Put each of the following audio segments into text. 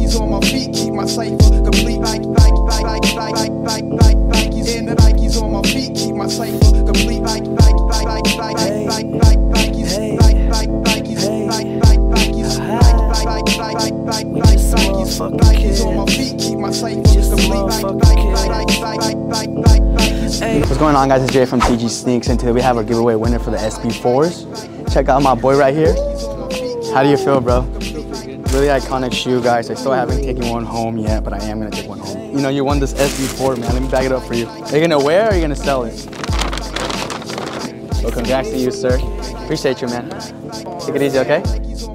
Nikes on my feet, keep my cipher complete. Nikes in the Nikes on my feet, keep my cipher complete. What's going on, guys? It's Jay from TG Sneaks, and today we have our giveaway winner for the SB4s. Check out my boy right here. How do you feel, bro? Really iconic shoe, guys. I still haven't taken one home yet, but I am gonna take one home. You know, you won this SB4, man. Let me bag it up for you. Are you gonna wear it or are you gonna sell it? Well, congrats to you, sir. Appreciate you, man. Take it easy, okay?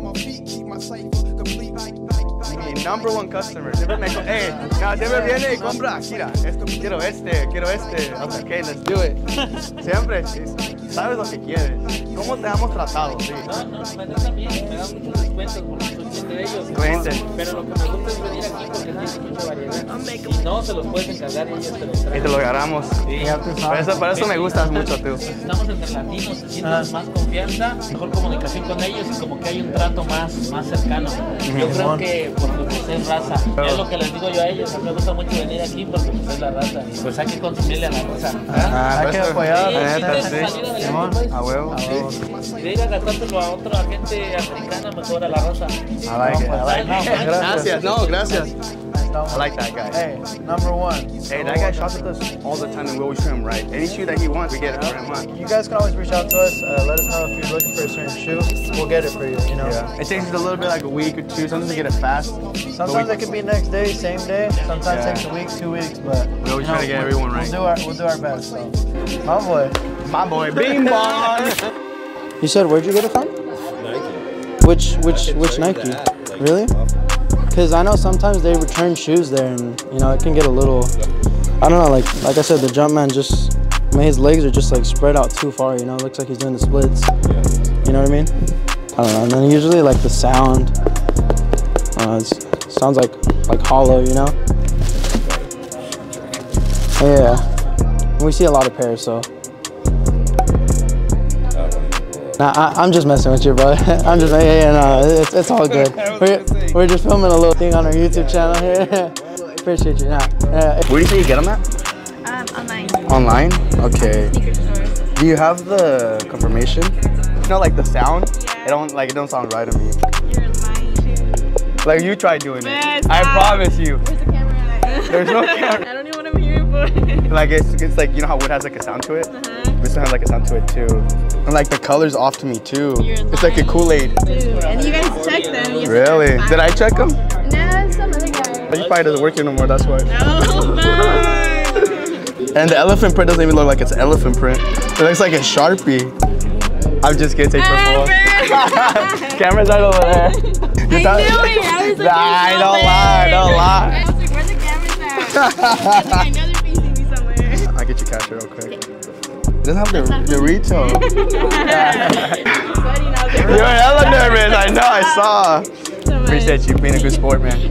#1 customer. Hey, siempre viene y compra. Mira, esto, quiero este. Okay, let's do it. Siempre, sabes lo que quieres. ¿Cómo te hemos tratado? Sí. No, me tratan bien, me dan muchos descuentos por los clientes de ellos. Cuenten. Pero lo que me gusta es venir aquí porque tienes mucha variedad. Si no, se los puedes encargar y ellos te los traen. Y te lo agarramos. Sí. Por eso me gustas mucho, tú. Estamos entre latinos, se sienten más confianza, mejor comunicación con ellos y como que hay un trato más cercano. Yo creo que porque pues, es raza. Es lo que les digo yo a ellos. A mí me gusta mucho venir aquí porque pues, es la raza. Y pues hay que consumirle a la raza. Hay que apoyar, la neta, sí. A huevo. Y de ir a gastárselo a otra gente africana, mejor a la raza. I like it. Gracias. No, gracias. I like that guy. Hey, #1. Hey, that guy shops with us all the time and we always treat him right. Any shoe that he wants, we get it for him, huh? You guys can always reach out to us. Let us know if you're looking for a certain shoe. We'll get it for you, you know? Yeah. It takes a little bit like a week or two. Sometimes we get it fast. Sometimes it could be next day, same day. Sometimes it takes a week, 2 weeks, but we always try to get everyone right. We'll do our best, so. My boy, Bing Bong! You said where'd you get it from? Nike. Which Nike? Really? Because I know sometimes they return shoes there and, you know, it can get a little, I don't know, like I said, the Jumpman just, I mean, his legs are just like spread out too far, you know, it looks like he's doing the splits. You know what I mean? I don't know, and then usually like the sound, it sounds like hollow, you know? Yeah, we see a lot of pairs, so. Nah, I'm just messing with you, bro. I'm just, no, it's all good. We're just filming a little thing on our YouTube channel here. Appreciate you. Nah. Where do you say you get them at? Online. Online? Okay. Sneaker stores. Do you have the confirmation? You know, like the sound? Yeah. It don't sound right to me. You're lying too. Like you try doing Man, it. I promise you. Where's the camera? There's no camera. I don't know what I'm hearing for. Like it's like, you know how wood has like a sound to it? This one has like a sound to it too. And like the color's off to me too. It's like a Kool-Aid. Dude, and you guys check them. Really? Did I check them? Nah, some other guy. He probably doesn't work here no more, that's why. No, bye. And the elephant print doesn't even look like it's an elephant print. It looks like a Sharpie. I'm just kidding, take the phone. Camera's right over there. I knew it. I was like, don't lie. I was like, where the cameras at? I know they're facing me somewhere. I'll get your cash real quick. It doesn't have the retail. You're hella nervous. I know, I saw. Appreciate you being a good sport, man.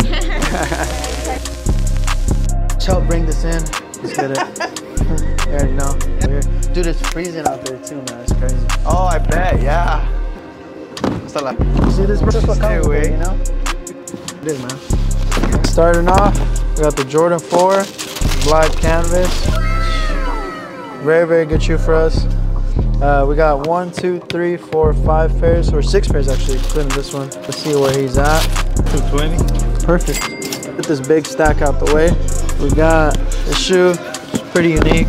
help bring this in. Let's get it. You already know. Dude, it's freezing out there too, man. It's crazy. Oh, I bet, yeah. You see this, bro? That's what comes with it, you know? It is, man. Starting off, we got the Jordan 4 black canvas. Very, very good shoe for us. We got 1, 2, 3, 4, 5 pairs, or 6 pairs actually, including this one. Let's see where he's at. 220. Perfect. Get this big stack out the way. We got the shoe. It's pretty unique.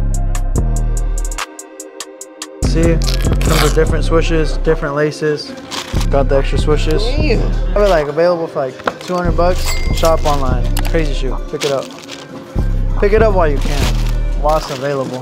See, comes with different swooshes, different laces. Got the extra swooshes. Have it like available for like 200 bucks. Shop online. Crazy shoe. Pick it up. Pick it up while you can, while it's available.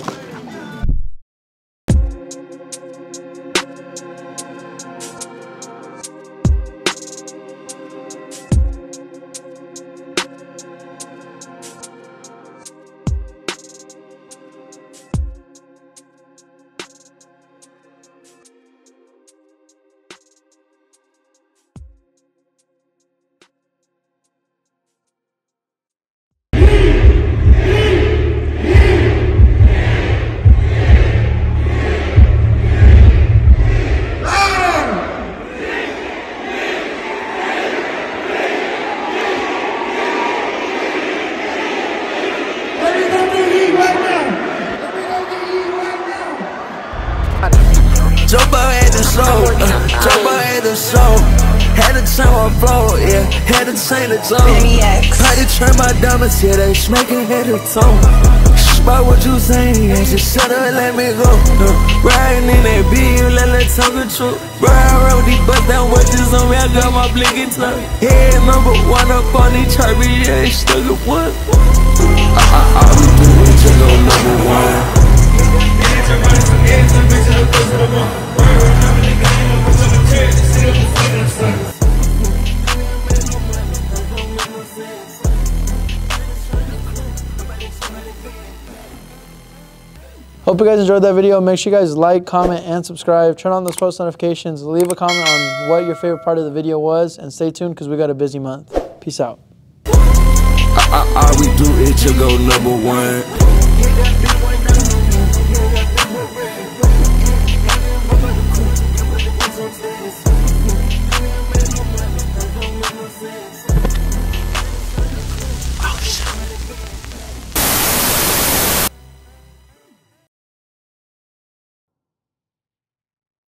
Jump out at the soul, jump out at the soul. Had to turn my flow, yeah, had to change the tone. Had to turn my diamonds, yeah, they smacking head to toe. About what you saying, yeah, just shut up and let me go. Riding in that beat, you let that talk the truth. Bro, I rode these bust down watches on me, I got my blinking tongue. Head number one up on these chart, yeah, it's stuck at one. I be doing to go number one. Hope you guys enjoyed that video. Make sure you guys like, comment, and subscribe. Turn on those post notifications. Leave a comment on what your favorite part of the video was. And stay tuned because we got a busy month. Peace out. All we do is to go number one.